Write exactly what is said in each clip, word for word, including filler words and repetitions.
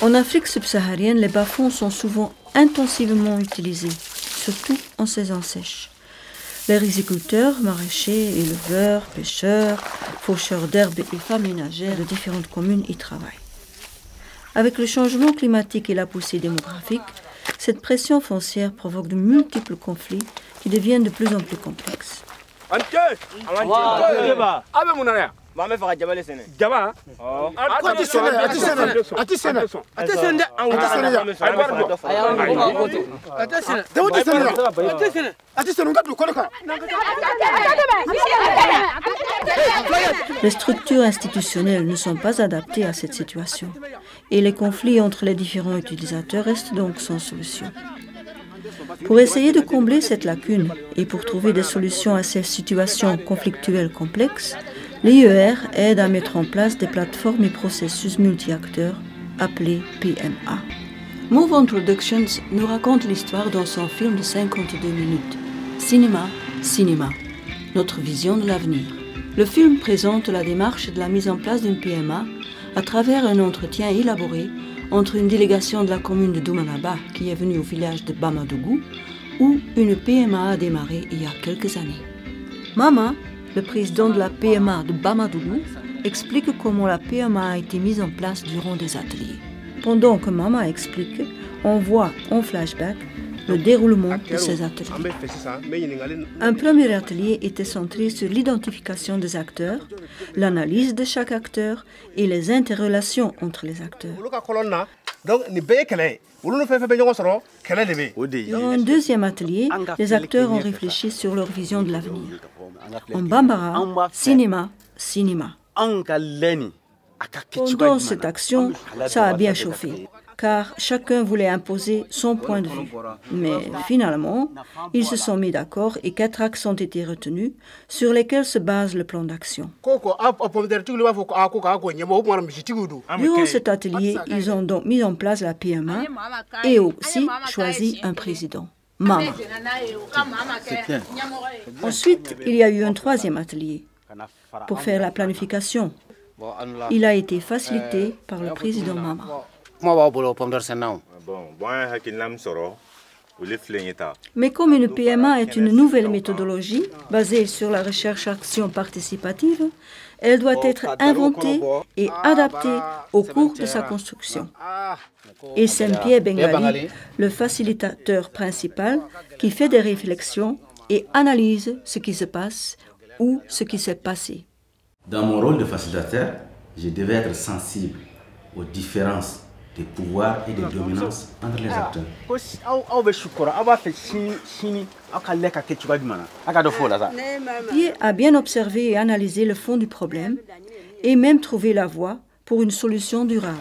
En Afrique subsaharienne, les bas-fonds sont souvent intensivement utilisés, surtout en saison sèche. Les riziculteurs, maraîchers, éleveurs, pêcheurs, faucheurs d'herbes et femmes ménagères de différentes communes y travaillent. Avec le changement climatique et la poussée démographique, cette pression foncière provoque de multiples conflits qui deviennent de plus en plus complexes. Les structures institutionnelles ne sont pas adaptées à cette situation et les conflits entre les différents utilisateurs restent donc sans solution. Pour essayer de combler cette lacune et pour trouver des solutions à ces situations conflictuelles complexes, l'I E R aide à mettre en place des plateformes et processus multi-acteurs appelés P M A. Move On Productions nous raconte l'histoire dans son film de cinquante-deux minutes, Cinéma, Cinéma, notre vision de l'avenir. Le film présente la démarche de la mise en place d'une P M A à travers un entretien élaboré entre une délégation de la commune de Doumanaba qui est venue au village de Bamadougou, où une P M A a démarré il y a quelques années. Mama, le président de la P M A de Bamadougou, explique comment la P M A a été mise en place durant des ateliers. Pendant que Mama explique, on voit en flashback le déroulement de ces ateliers. Un premier atelier était centré sur l'identification des acteurs, l'analyse de chaque acteur et les interrelations entre les acteurs. Dans un deuxième atelier, les acteurs ont réfléchi sur leur vision de l'avenir. En Bambara, cinéma, cinéma. Pendant cette action, ça a bien chauffé, car chacun voulait imposer son point de vue. Mais finalement, ils se sont mis d'accord et quatre axes ont été retenus sur lesquels se base le plan d'action. Durant cet atelier, ils ont donc mis en place la P M A et aussi choisi un président, Mama. Ensuite, il y a eu un troisième atelier pour faire la planification. Il a été facilité par le président Mama. Mais comme une P M A est une nouvelle méthodologie basée sur la recherche-action participative, elle doit être inventée et adaptée au cours de sa construction. Et Saint-Pierre Bengali, le facilitateur principal, qui fait des réflexions et analyse ce qui se passe ou ce qui s'est passé. Dans mon rôle de facilitateur, je devais être sensible aux différences des pouvoirs et des dominances entre les acteurs. Pierre a bien observé et analysé le fond du problème et même trouvé la voie pour une solution durable.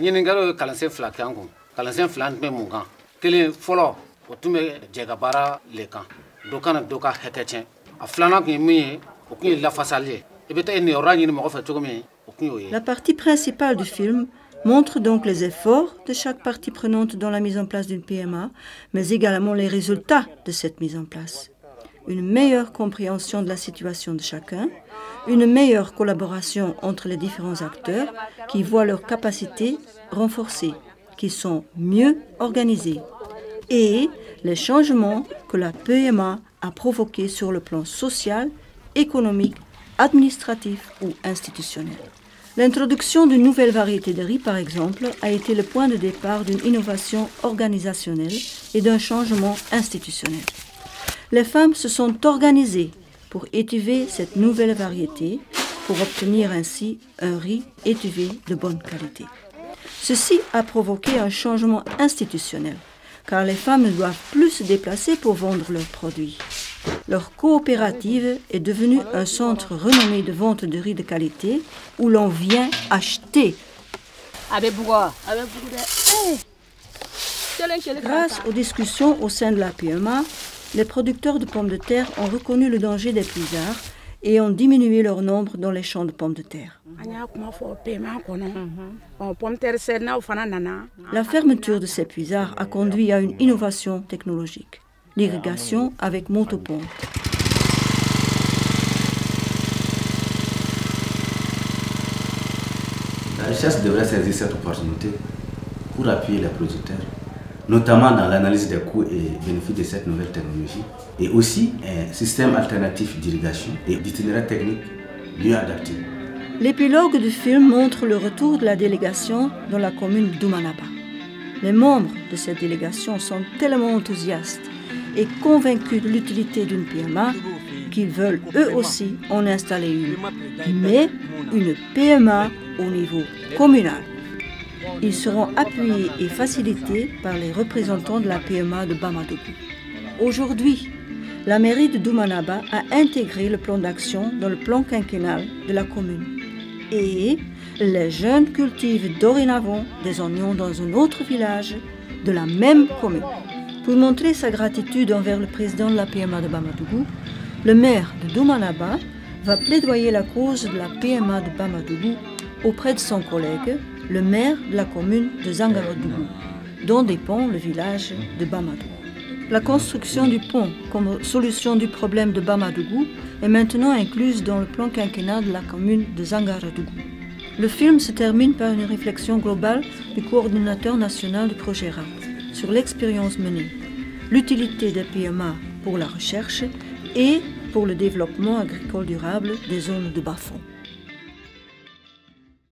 La partie principale du film montre donc les efforts de chaque partie prenante dans la mise en place d'une P M A, mais également les résultats de cette mise en place. Une meilleure compréhension de la situation de chacun, une meilleure collaboration entre les différents acteurs qui voient leurs capacités renforcées, qui sont mieux organisées, et les changements que la P M A a provoqués sur le plan social, économique, administratif ou institutionnel. L'introduction d'une nouvelle variété de riz, par exemple, a été le point de départ d'une innovation organisationnelle et d'un changement institutionnel. Les femmes se sont organisées pour étuver cette nouvelle variété, pour obtenir ainsi un riz étuvé de bonne qualité. Ceci a provoqué un changement institutionnel, car les femmes ne doivent plus se déplacer pour vendre leurs produits. Leur coopérative est devenue un centre renommé de vente de riz de qualité où l'on vient acheter. Grâce aux discussions au sein de la P M A, les producteurs de pommes de terre ont reconnu le danger des puisards et ont diminué leur nombre dans les champs de pommes de terre. La fermeture de ces puisards a conduit à une innovation technologique, l'irrigation avec motopompe. La recherche devrait saisir cette opportunité pour appuyer les producteurs, notamment dans l'analyse des coûts et bénéfices de cette nouvelle technologie, et aussi un système alternatif d'irrigation et d'itinéraire technique mieux adapté. L'épilogue du film montre le retour de la délégation dans la commune d'Oumanaba. Les membres de cette délégation sont tellement enthousiastes et convaincus de l'utilité d'une P M A qu'ils veulent eux aussi en installer une, mais une P M A au niveau communal. Ils seront appuyés et facilités par les représentants de la P M A de Bamadougou. Aujourd'hui, la mairie de Doumanaba a intégré le plan d'action dans le plan quinquennal de la commune. Et les jeunes cultivent dorénavant des oignons dans un autre village de la même commune. Pour montrer sa gratitude envers le président de la P M A de Bamadougou, le maire de Doumanaba va plaidoyer la cause de la P M A de Bamadougou auprès de son collègue, le maire de la commune de Zangaradougou, dont dépend le village de Bamadougou. La construction du pont comme solution du problème de Bamadougou est maintenant incluse dans le plan quinquennal de la commune de Zangaradougou. Le film se termine par une réflexion globale du coordinateur national du projet R A P sur l'expérience menée, l'utilité des P M A pour la recherche et pour le développement agricole durable des zones de bas-fond.